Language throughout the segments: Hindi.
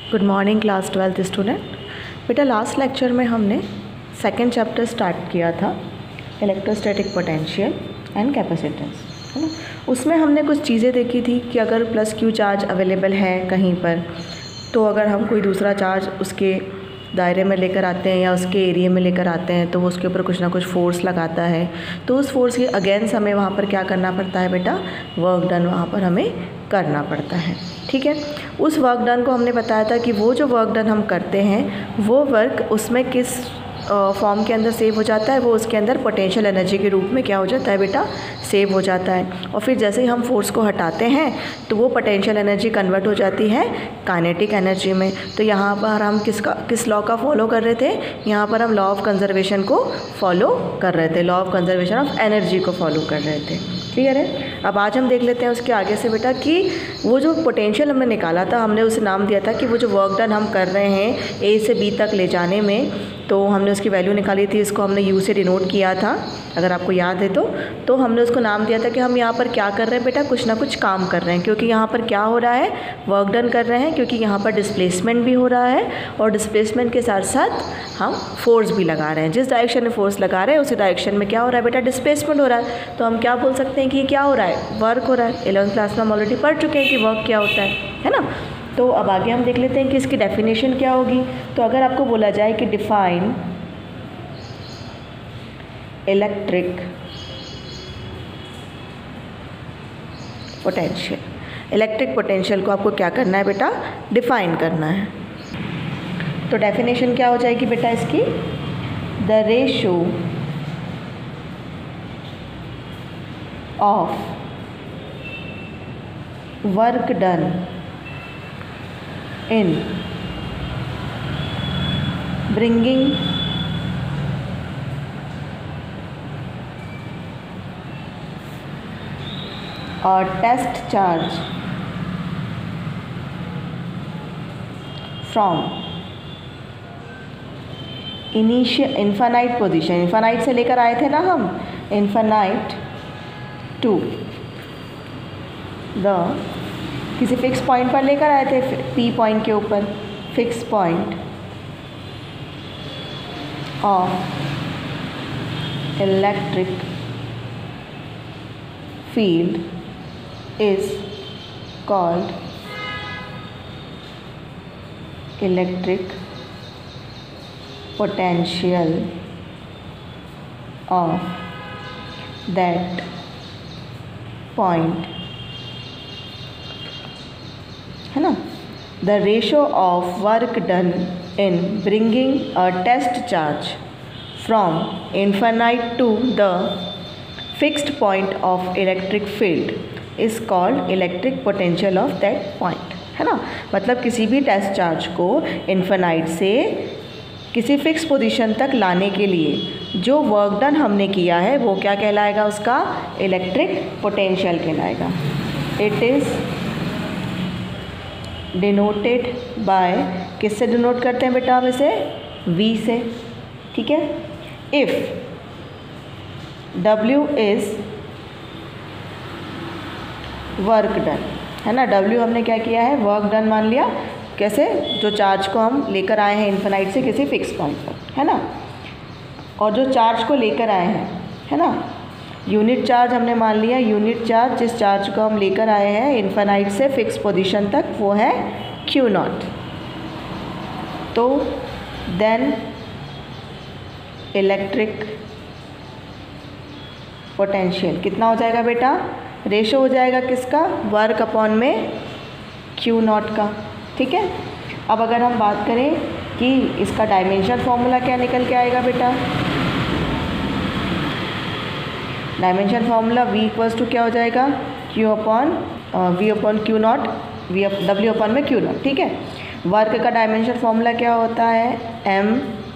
Good morning class 12th student. बेटा लास्ट लेक्चर में हमने सेकेंड चैप्टर स्टार्ट किया था इलेक्ट्रोस्टैटिक पोटेंशियल एंड कैपेसिटेंस, है ना। उसमें हमने कुछ चीज़ें देखी थी कि अगर प्लस क्यू चार्ज अवेलेबल है कहीं पर, तो अगर हम कोई दूसरा चार्ज उसके दायरे में लेकर आते हैं या उसके एरिया में लेकर आते हैं तो वो उसके ऊपर कुछ ना कुछ फोर्स लगाता है, तो उस फोर्स के अगेंस्ट हमें वहाँ पर क्या करना पड़ता है बेटा, वर्क डन वहाँ पर हमें करना पड़ता है। ठीक है, उस वर्क डन को हमने बताया था कि वो जो वर्क डन हम करते हैं वो वर्क उसमें किस फॉर्म के अंदर सेव हो जाता है, वो उसके अंदर पोटेंशियल एनर्जी के रूप में क्या हो जाता है बेटा, सेव हो जाता है। और फिर जैसे ही हम फोर्स को हटाते हैं तो वो पोटेंशियल एनर्जी कन्वर्ट हो जाती है काइनेटिक एनर्जी में। तो यहाँ पर हम किस लॉ का फॉलो कर रहे थे, यहाँ पर हम लॉ ऑफ कंजर्वेशन को फॉलो कर रहे थे, law of conservation of energy को फॉलो कर रहे थे। क्लियर है। अब आज हम देख लेते हैं उसके आगे से बेटा कि वो जो पोटेंशियल हमने निकाला था, हमने उसे नाम दिया था कि वो जो वर्क डन हम कर रहे हैं ए से बी तक ले जाने में, तो हमने उसकी वैल्यू निकाली थी, इसको हमने यू से डिनोट किया था, अगर आपको याद है तो हमने उसको नाम दिया था कि हम यहाँ पर क्या कर रहे हैं बेटा, कुछ ना कुछ काम कर रहे हैं। क्योंकि यहाँ पर क्या हो रहा है, वर्क डन कर रहे हैं, क्योंकि यहाँ पर डिस्प्लेसमेंट भी हो रहा है और डिस्प्लेसमेंट के साथ साथ हम फोर्स भी लगा रहे हैं। जिस डायरेक्शन में फोर्स लगा रहे हैं उसी डायरेक्शन में क्या हो रहा है बेटा, डिस्प्लेसमेंट हो रहा है। तो हम क्या बोल सकते हैं कि ये क्या हो रहा है, वर्क हो रहा है। 11th क्लास में हम ऑलरेडी पढ़ चुके हैं कि वर्क क्या होता है ना। तो अब आगे हम देख लेते हैं कि इसकी डेफिनेशन क्या होगी। तो अगर आपको बोला जाए कि define electric potential, electric potential को आपको क्या करना है बेटा, डिफाइन करना है। तो डेफिनेशन क्या हो जाएगी बेटा इसकी, the ratio of work done in bringing और test charge from infinite position, infinite से लेकर आए थे ना हम, इनफाइनाइट टू द किसी फिक्स पॉइंट पर लेकर आए थे, पी पॉइंट के ऊपर, fix point of electric field is called electric potential of that point, है ना। The ratio of work done in bringing a test charge from infinite to the fixed point of electric field is called electric potential of that point, है ना। मतलब किसी भी टेस्ट चार्ज को इन्फिनाइट से किसी फिक्स पोजीशन तक लाने के लिए जो वर्क डन हमने किया है वो क्या कहलाएगा, उसका इलेक्ट्रिक पोटेंशियल कहलाएगा। इट इज़ डिनोटेड बाय, किससे डिनोट करते हैं बेटा हम इसे, V से। ठीक है। If W is work done, है ना। W हमने क्या किया है, वर्क डन मान लिया। कैसे, जो चार्ज को हम लेकर आए हैं इन्फिनाइट से किसी फिक्स पॉइंट पर, है ना। और जो चार्ज को लेकर आए हैं, है ना, यूनिट चार्ज हमने मान लिया, यूनिट चार्ज जिस चार्ज को हम लेकर आए हैं इन्फिनाइट से फिक्स पोजीशन तक वो है Q0। तो देन इलेक्ट्रिक पोटेंशियल कितना हो जाएगा बेटा, रेशो हो जाएगा किसका, वर्क अपॉन में Q0 का। ठीक है। अब अगर हम बात करें कि इसका डायमेंशन फॉर्मूला क्या निकल के आएगा बेटा, dimension formula V equals to क्या हो जाएगा, V upon Q0, W upon में Q0। ठीक है। वर्क का डायमेंशन फॉर्मूला क्या होता है, M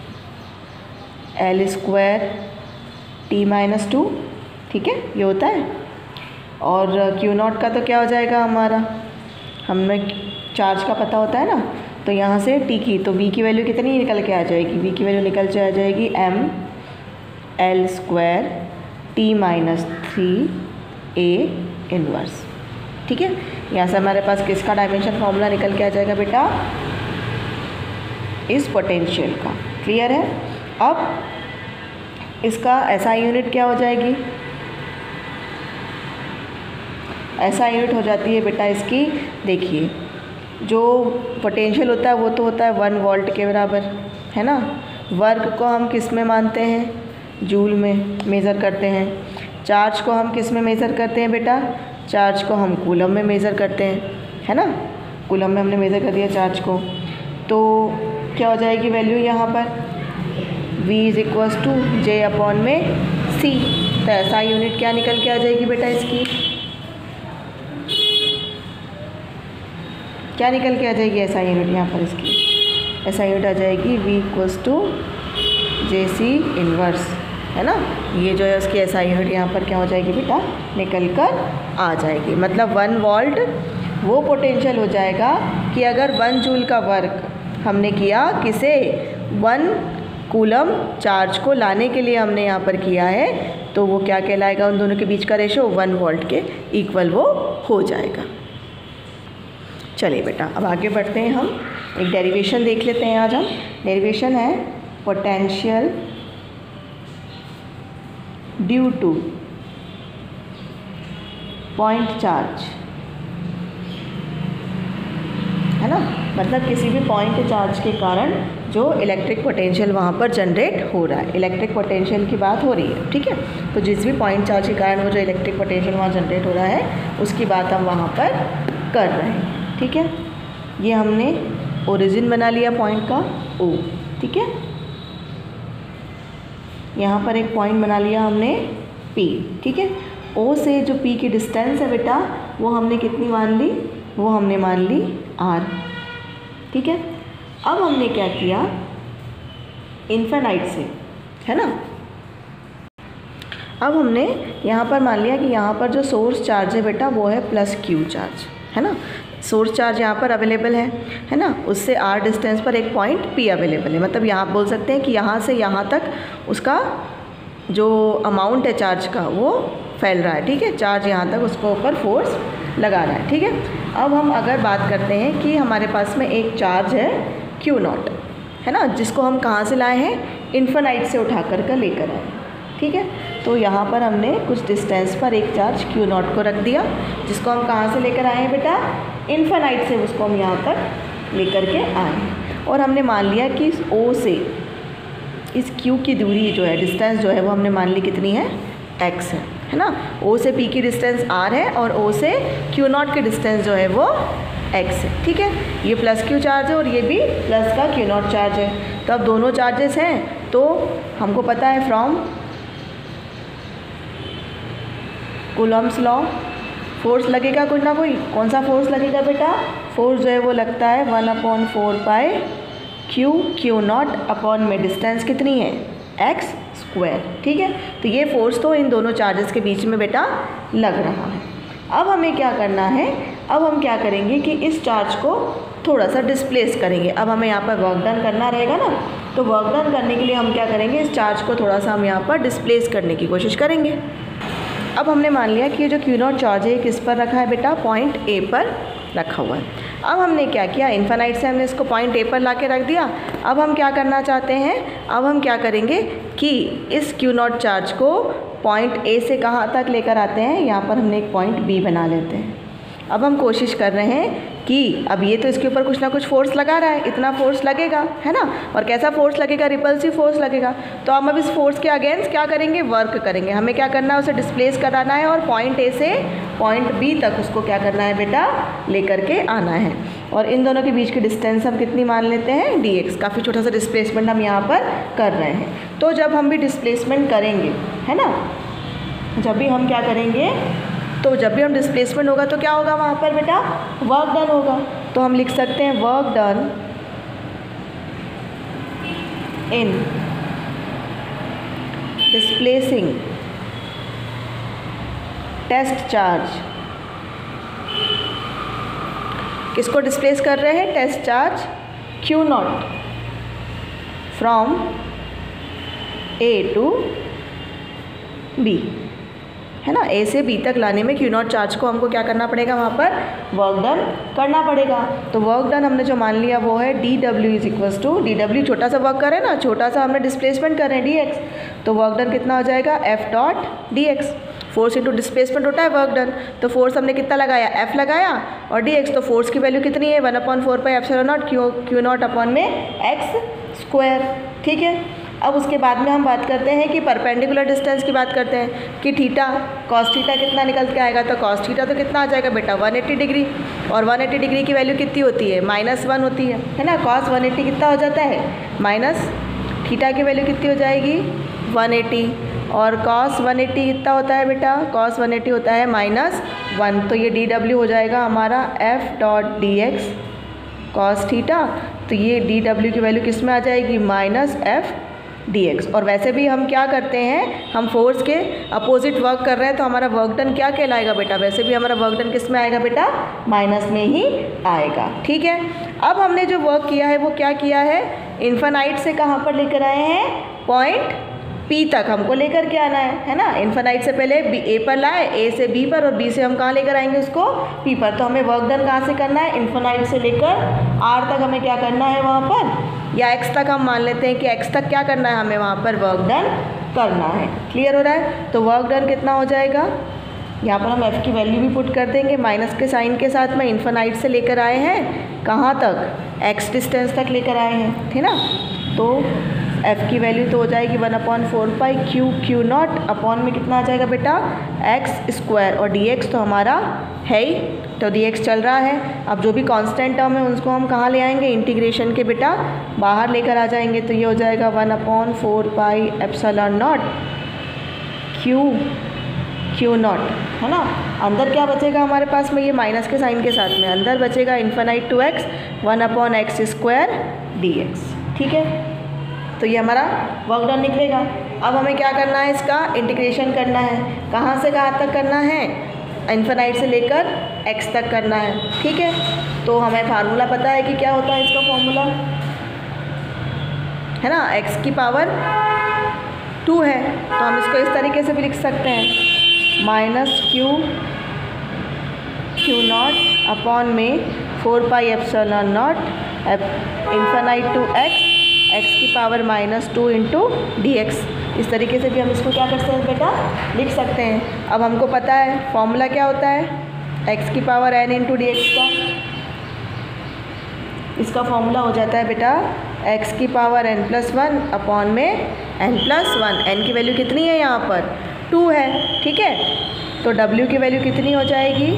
L स्क्वायर T-2। ठीक है, ये होता है। और Q0 का तो क्या हो जाएगा हमारा, हमें चार्ज का पता होता है ना, तो यहाँ से T की, तो V की वैल्यू कितनी निकल के आ जाएगी, V की वैल्यू निकल के आ जाएगी M L square T-3A inverse. ठीक है, यहाँ से हमारे पास किसका डायमेंशन फॉर्मूला निकल के आ जाएगा बेटा, इस पोटेंशियल का। क्लियर है? अब इसका एसआई यूनिट क्या हो जाएगी? एसआई यूनिट हो जाती है बेटा इसकी, देखिए जो पोटेंशियल होता है वो तो होता है 1 वोल्ट के बराबर, है ना। वर्क को हम किस में मानते हैं? जूल में मेज़र करते हैं। चार्ज को हम किस में मेज़र करते हैं बेटा? चार्ज को हम कूलम में मेज़र करते हैं, है ना। कूलम में हमने मेज़र कर दिया चार्ज को, तो क्या हो जाएगी वैल्यू यहाँ पर? V = J/C। तो ऐसा यूनिट क्या निकल के आ जाएगी बेटा इसकी? क्या निकल के आ जाएगी ऐसा यूनिट यहाँ पर इसकी? ऐसा यूनिट आ जाएगी V = JC इन्वर्स, है ना। ये जो है उसकी ऐसा यूनिट यहाँ पर क्या हो जाएगी बेटा? निकल कर आ जाएगी। मतलब 1 वोल्ट वो पोटेंशियल हो जाएगा कि अगर 1 जूल का वर्क हमने किया किसे? 1 कूलम चार्ज को लाने के लिए हमने यहाँ पर किया है, तो वो क्या कहलाएगा? उन दोनों के बीच का रेशो 1 वोल्ट के इक्वल वो हो जाएगा। चलिए बेटा अब आगे बढ़ते हैं, हम एक डेरिवेशन देख लेते हैं। आज हम डेरिवेशन है potential due to point charge, है ना। मतलब किसी भी पॉइंट चार्ज के कारण जो इलेक्ट्रिक पोटेंशियल वहाँ पर जनरेट हो रहा है, इलेक्ट्रिक पोटेंशियल की बात हो रही है, ठीक है। तो जिस भी पॉइंट चार्ज के कारण वो जो इलेक्ट्रिक पोटेंशियल वहाँ जनरेट हो रहा है उसकी बात हम वहाँ पर कर रहे हैं, ठीक है। ये हमने ओरिजिन बना लिया पॉइंट का O, ठीक है। यहाँ पर एक पॉइंट बना लिया हमने P, ठीक है। O से जो P की डिस्टेंस है बेटा वो हमने कितनी मान ली? वो हमने मान ली R, ठीक है। अब हमने क्या किया? इन्फिनाइट से, है ना। अब हमने यहाँ पर मान लिया कि यहाँ पर जो सोर्स चार्ज है बेटा वो है +Q चार्ज, है ना। सोर्स चार्ज यहाँ पर अवेलेबल है ना। उससे R डिस्टेंस पर एक पॉइंट P अवेलेबल है। मतलब यहाँ आप बोल सकते हैं कि यहाँ से यहाँ तक उसका जो अमाउंट है चार्ज का वो फैल रहा है, ठीक है। चार्ज यहाँ तक उसको ऊपर फोर्स लगा रहा है, ठीक है। अब हम अगर बात करते हैं कि हमारे पास में एक चार्ज है Q0, है ना, जिसको हम कहाँ से लाए हैं? इन्फिनाइट से उठा कर लेकर आए, ठीक है। तो यहाँ पर हमने कुछ डिस्टेंस पर एक चार्ज Q0 को रख दिया, जिसको हम कहाँ से लेकर आए हैं बेटा? इन्फिनाइट से उसको हम यहाँ तक लेकर के आए हैं। और हमने मान लिया कि इस O से इस Q की दूरी जो है, डिस्टेंस जो है वो हमने मान ली कितनी है? X है ना। O से P की डिस्टेंस R है और O से Q0 की डिस्टेंस जो है वो X है, ठीक है। ये +Q चार्ज है और ये भी प्लस का Q0 चार्ज है। तो अब दोनों चार्जेस हैं तो हमको पता है फ्रॉम कूलम्स लॉ फोर्स लगेगा कुछ ना कोई। कौन सा फोर्स लगेगा बेटा? फोर्स जो है वो लगता है 1/4 पाई Q0 अपॉन में डिस्टेंस कितनी है? x², ठीक है। तो ये फोर्स तो इन दोनों चार्जेस के बीच में बेटा लग रहा है। अब हमें क्या करना है? अब हम क्या करेंगे कि इस चार्ज को थोड़ा सा डिस्प्लेस करेंगे। अब हमें यहाँ पर वर्क डन करना रहेगा ना, तो वर्क डन करने के लिए हम क्या करेंगे? इस चार्ज को थोड़ा सा हम यहाँ पर डिस्प्लेस करने की कोशिश करेंगे। अब हमने मान लिया कि ये जो Q0 चार्ज है किस पर रखा है बेटा? पॉइंट A पर रखा हुआ है। अब हमने क्या किया? इन्फिनाइट से हमने इसको पॉइंट A पर ला के रख दिया। अब हम क्या करना चाहते हैं? अब हम क्या करेंगे कि इस Q0 चार्ज को पॉइंट A से कहाँ तक लेकर आते हैं? यहाँ पर हमने एक पॉइंट B बना लेते हैं। अब हम कोशिश कर रहे हैं कि अब ये तो इसके ऊपर कुछ ना कुछ फोर्स लगा रहा है, इतना फोर्स लगेगा, है ना। और कैसा फोर्स लगेगा? रिपल्सिव फोर्स लगेगा। तो हम अब इस फोर्स के अगेंस्ट क्या करेंगे? वर्क करेंगे। हमें क्या करना है? उसे डिस्प्लेस कराना है और पॉइंट A से पॉइंट B तक उसको क्या करना है बेटा? लेकर के आना है। और इन दोनों के बीच की डिस्टेंस हम कितनी मान लेते हैं? dx। काफ़ी छोटा सा डिस्प्लेसमेंट हम यहाँ पर कर रहे हैं। तो जब हम भी डिस्प्लेसमेंट करेंगे, है ना, जब भी हम क्या करेंगे, तो जब भी हम डिस्प्लेसमेंट होगा तो क्या होगा वहाँ पर बेटा? वर्क डन होगा। तो हम लिख सकते हैं work done in displacing test charge. किसको डिस्प्लेस कर रहे हैं? Test charge Q0 from A to B, है ना, ए से बी तक लाने में Q0 चार्ज को हमको क्या करना पड़ेगा, वहाँ पर वर्क डन करना पड़ेगा। तो वर्क डन हमने जो मान लिया वो है dW is equals to, dW छोटा सा वर्क कर रहे हैं ना, छोटा सा हमने डिस्प्लेसमेंट कर रहे हैं dx, तो वर्क डन कितना हो जाएगा F dot dx। Force into displacement होता है वर्क डन, तो फोर्स हमने कितना लगाया, F लगाया, और dx, तो फोर्स की वैल्यू कितनी है 1/4 एप्सिलॉन नॉट Q0 अपॉन में x स्क्वायर। ठीक है, अब उसके बाद में हम बात करते हैं कि परपेंडिकुलर डिस्टेंस की बात करते हैं कि थीटा कॉस थीटा कितना निकल के आएगा, तो कॉस थीटा तो कितना आ जाएगा बेटा 180 डिग्री, और 180 डिग्री की वैल्यू कितनी होती है -1 होती है ना। कॉस 180 कितना हो जाता है, माइनस थीटा की वैल्यू कितनी हो जाएगी 180, और कॉस 180 कितना होता है बेटा, कॉस 180 होता है -1, तो ये dW हो जाएगा हमारा F dot dx cos theta. तो ये dW की वैल्यू किस में आ जाएगी, -F dx। और वैसे भी हम क्या करते हैं, हम फोर्स के अपोजिट वर्क कर रहे हैं, तो हमारा वर्क डन क्या कहलाएगा बेटा, वैसे भी हमारा वर्क डन किस में आएगा बेटा, माइनस में ही आएगा। ठीक है, अब हमने जो वर्क किया है वो क्या किया है, इन्फानाइट से कहाँ पर लेकर आए हैं, पॉइंट P तक हमको लेकर के आना है ना। इन्फानाइट से पहले A पर लाए, A से B पर, और B से हम कहाँ लेकर आएंगे उसको, P पर। तो हमें वर्क डन कहाँ से करना है, इन्फानाइट से लेकर R तक हमें क्या करना है वहाँ पर, या X तक हम मान लेते हैं कि X तक क्या करना है हमें वहाँ पर वर्क डन करना है। क्लियर हो रहा है, तो वर्क डन कितना हो जाएगा, यहाँ पर हम F की वैल्यू भी पुट कर देंगे माइनस के साइन के साथ में। इन्फानाइट से लेकर आए हैं कहाँ तक, X डिस्टेंस तक लेकर आए हैं, ठीक ना। तो F की वैल्यू तो हो जाएगी 1/4 पाई Q0 अपॉन में कितना आ जाएगा बेटा, x स्क्वायर, और dx तो हमारा है ही, तो dx चल रहा है। अब जो भी कांस्टेंट टर्म है उसको हम कहाँ ले आएंगे, इंटीग्रेशन के बेटा बाहर लेकर आ जाएंगे, तो ये हो जाएगा 1/4 पाई एप्सिलॉन नॉट Q0, है ना। अंदर क्या बचेगा हमारे पास में, ये माइनस के साइन के साथ में अंदर बचेगा infinite to x 1/x square dx। ठीक है, तो ये हमारा वर्क डन निकलेगा। अब हमें क्या करना है, इसका इंटीग्रेशन करना है। कहाँ से कहाँ तक करना है, इन्फानाइट से लेकर x तक करना है। ठीक है, तो हमें फार्मूला पता है कि क्या होता है इसका फॉर्मूला, है ना, x की पावर 2 है, तो हम इसको इस तरीके से भी लिख सकते हैं -Q0 अपॉन में 4 pi epsilon naught infinite to x की पावर -2 इंटू dx। इस तरीके से भी हम इसको क्या कर सकते हैं बेटा, लिख सकते हैं। अब हमको पता है फॉर्मूला क्या होता है, x की पावर n इंटू dx का, इसका फॉर्मूला हो जाता है बेटा x की पावर n+1 अपॉन में n+1। n की वैल्यू कितनी है यहाँ पर 2 है, ठीक है, तो w की वैल्यू कितनी हो जाएगी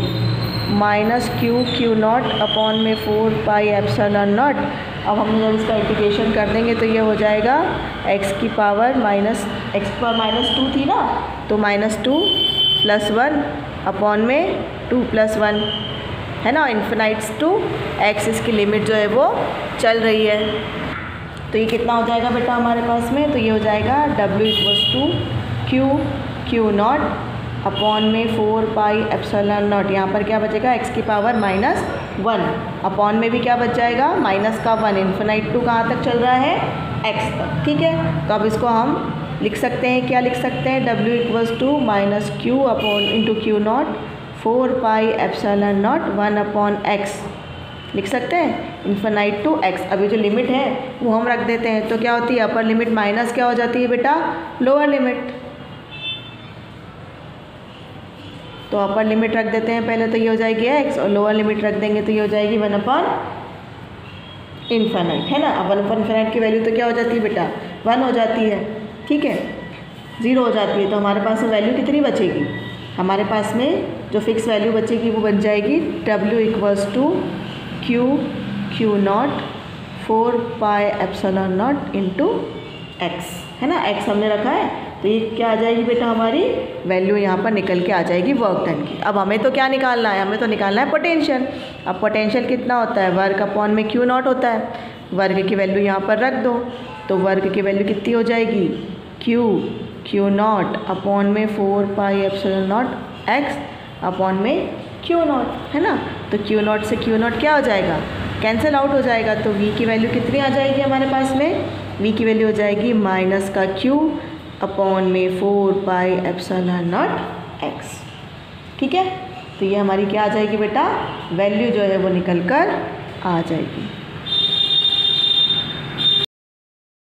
-Q0 अपॉन में 4 पाई एप्सिलॉन नॉट। अब हम जब इसका इंटीग्रेशन कर देंगे तो ये हो जाएगा x की पावर -2 थी ना, तो -2 + 1 अपॉन में 2 + 1, है ना, इन्फिनाइट्स टू x, इसकी लिमिट जो है वो चल रही है। तो ये कितना हो जाएगा बेटा हमारे पास में, तो ये हो जाएगा w = Q0 अपॉन में 4 पाई एप्सिलॉन नॉट। यहाँ पर क्या बचेगा, x की पावर -1 अपॉन में भी क्या बच जाएगा -1। इन्फिनाइट टू कहाँ तक चल रहा है, x तक। ठीक है, तो अब इसको हम लिख सकते हैं, क्या लिख सकते हैं, w = -Q upon into Q0 4 pi epsilon naught 1/x लिख सकते हैं, इन्फिनाइट टू x। अभी जो लिमिट है वो हम रख देते हैं, तो क्या होती है अपर लिमिट माइनस क्या हो जाती है बेटा, लोअर लिमिट। तो अपर लिमिट रख देते हैं पहले, तो ये हो जाएगी x, और लोअर लिमिट रख देंगे तो ये हो जाएगी 1/∞, है ना। अब 1/∞ की वैल्यू तो क्या हो जाती है बेटा, 1 हो जाती है, ठीक है, 0 हो जाती है। तो हमारे पास में वैल्यू कितनी बचेगी, हमारे पास में जो फिक्स वैल्यू बचेगी वो बन जाएगी w = Q0 4 pi epsilon naught into x, है ना, x हमने रखा है, तो ये क्या आ जाएगी बेटा, हमारी वैल्यू यहाँ पर निकल के आ जाएगी वर्क डन की। अब हमें तो क्या निकालना है, हमें तो निकालना है पोटेंशियल। अब पोटेंशियल कितना होता है, वर्क अपॉन में Q0 होता है, वर्क की वैल्यू यहाँ पर रख दो, तो वर्क की वैल्यू कितनी हो जाएगी, Q0 अपॉन में 4 pi epsilon naught x upon में Q0, है ना। तो Q0 से Q0 क्या हो जाएगा, कैंसिल आउट हो जाएगा, तो v की वैल्यू कितनी आ जाएगी हमारे पास में, v की वैल्यू हो जाएगी -Q अपॉन में 4 पाई एप्सिलॉन नॉट x। ठीक है, तो ये हमारी क्या आ जाएगी बेटा, वैल्यू जो है वो निकल कर आ जाएगी।